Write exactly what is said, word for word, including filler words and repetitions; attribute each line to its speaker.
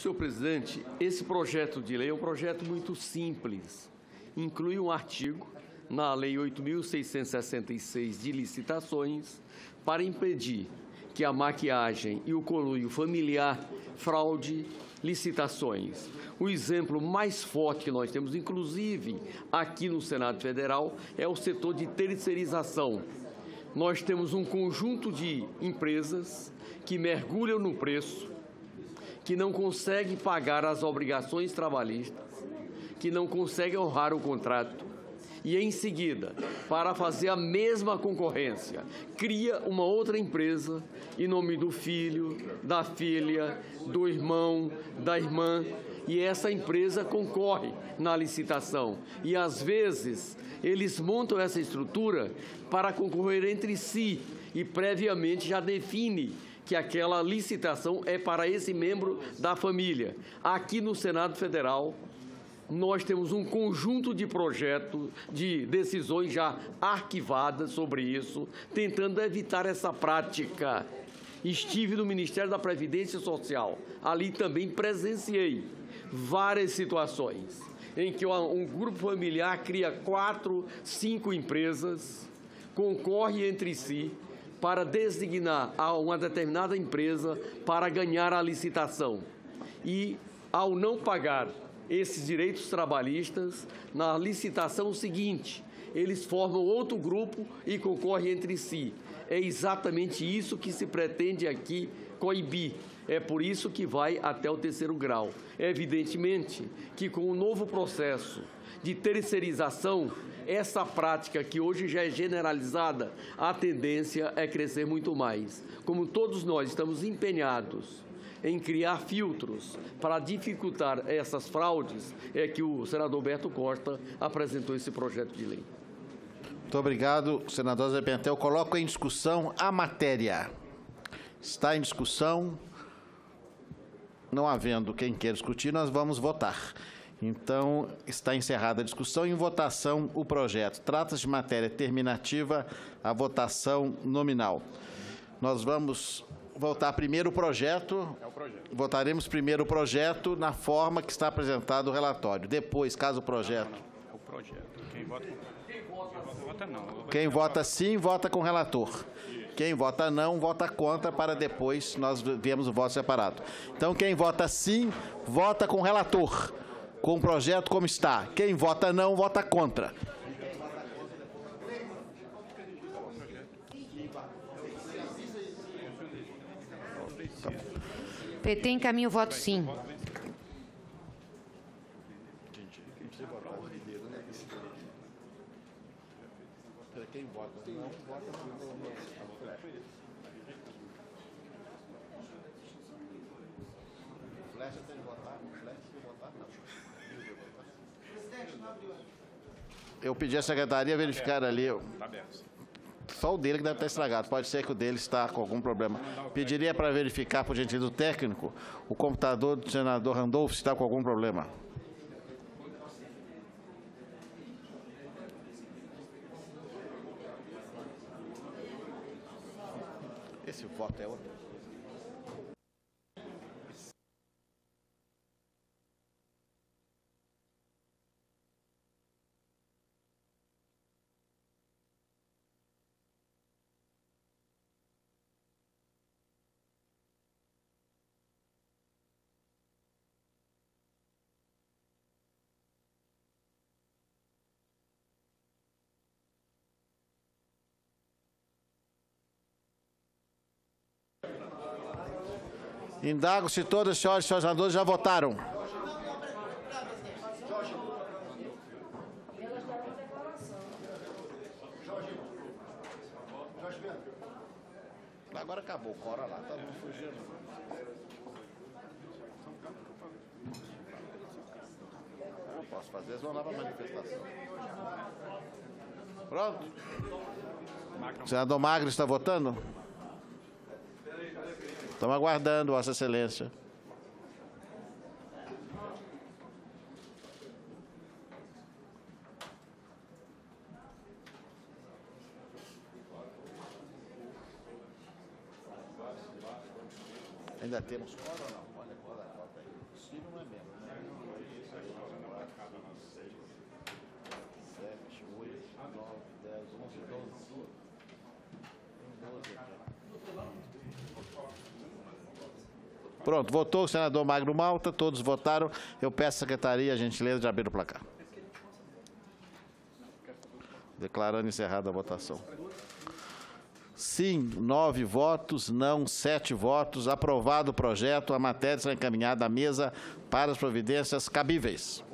Speaker 1: Senhor presidente, esse projeto de lei é um projeto muito simples. Inclui um artigo na Lei oito mil seiscentos e sessenta e seis de licitações para impedir que a maquiagem e o conluio familiar fraude licitações. O exemplo mais forte que nós temos, inclusive aqui no Senado Federal, é o setor de terceirização. Nós temos um conjunto de empresas que mergulham no preço, que não conseguem pagar as obrigações trabalhistas, que não conseguem honrar o contrato e, em seguida, para fazer a mesma concorrência, cria uma outra empresa em nome do filho, da filha, do irmão, da irmã, e essa empresa concorre na licitação. E, às vezes, eles montam essa estrutura para concorrer entre si e, previamente, já define que aquela licitação é para esse membro da família. Aqui no Senado Federal, nós temos um conjunto de projetos, de decisões já arquivadas sobre isso, tentando evitar essa prática. Estive no Ministério da Previdência Social, ali também presenciei várias situações em que um grupo familiar cria quatro, cinco empresas, concorre entre si, para designar a uma determinada empresa para ganhar a licitação. E, ao não pagar esses direitos trabalhistas, na licitação seguinte, eles formam outro grupo e concorrem entre si. É exatamente isso que se pretende aqui coibir. É por isso que vai até o terceiro grau. Evidentemente que, com o novo processo de terceirização, essa prática que hoje já é generalizada, a tendência é crescer muito mais. Como todos nós estamos empenhados em criar filtros para dificultar essas fraudes, é que o senador Beto Costa apresentou esse projeto de lei.
Speaker 2: Muito obrigado, senador Zé Pimentel. Coloco em discussão a matéria. Está em discussão. Não havendo quem queira discutir, nós vamos votar. Então, está encerrada a discussão. Em votação, o projeto. Trata-se de matéria terminativa, a votação nominal. Nós vamos votar primeiro o projeto. É o projeto. Votaremos primeiro o projeto na forma que está apresentado o relatório. Depois, caso o projeto...
Speaker 3: Não, não, não. É o projeto. Quem vota, quem vota, vota não.
Speaker 2: Quem vota sim, vota com o relator. Quem vota não, vota contra, para depois nós vermos o voto separado. Então, quem vota sim, vota com o relator, com o projeto como está. Quem vota não, vota contra.
Speaker 4: P T encaminha o voto sim.
Speaker 2: Quem vota não, vota Flecha tem que votar, Flecha tem que votar, não. Eu pedi à secretaria verificar ali. Está aberto. Só o dele que deve estar estragado. Pode ser que o dele está com algum problema. Pediria para verificar, por gentileza, do técnico, o computador do senador Randolph se está com algum problema. Esse voto é outro. Indago se todas as senhoras e senhores senadores já votaram. Agora acabou, cora lá, tá mundo fugindo. Eu não posso fazer, eles vão lá para a manifestação. Pronto? O senador Magro está votando? Estamos aguardando, Vossa Excelência. Ainda temos quórum ou não? Olha, olha, olha aí. Pronto, votou o senador Magno Malta, todos votaram. Eu peço à secretaria a gentileza de abrir o placar. Declarando encerrada a votação. Sim, nove votos, não, sete votos. Aprovado o projeto, a matéria será encaminhada à mesa para as providências cabíveis.